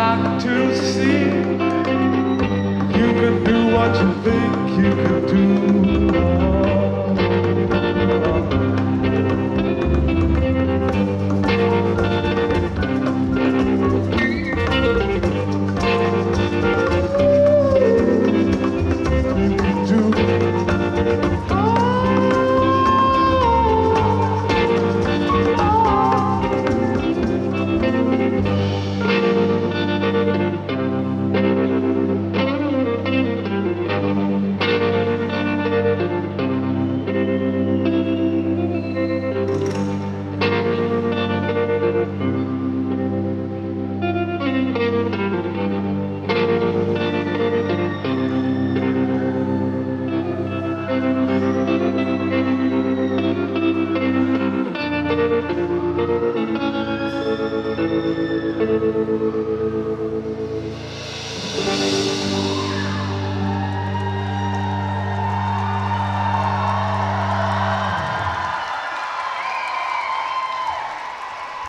got to see. You can do what you think you can do. Thank you.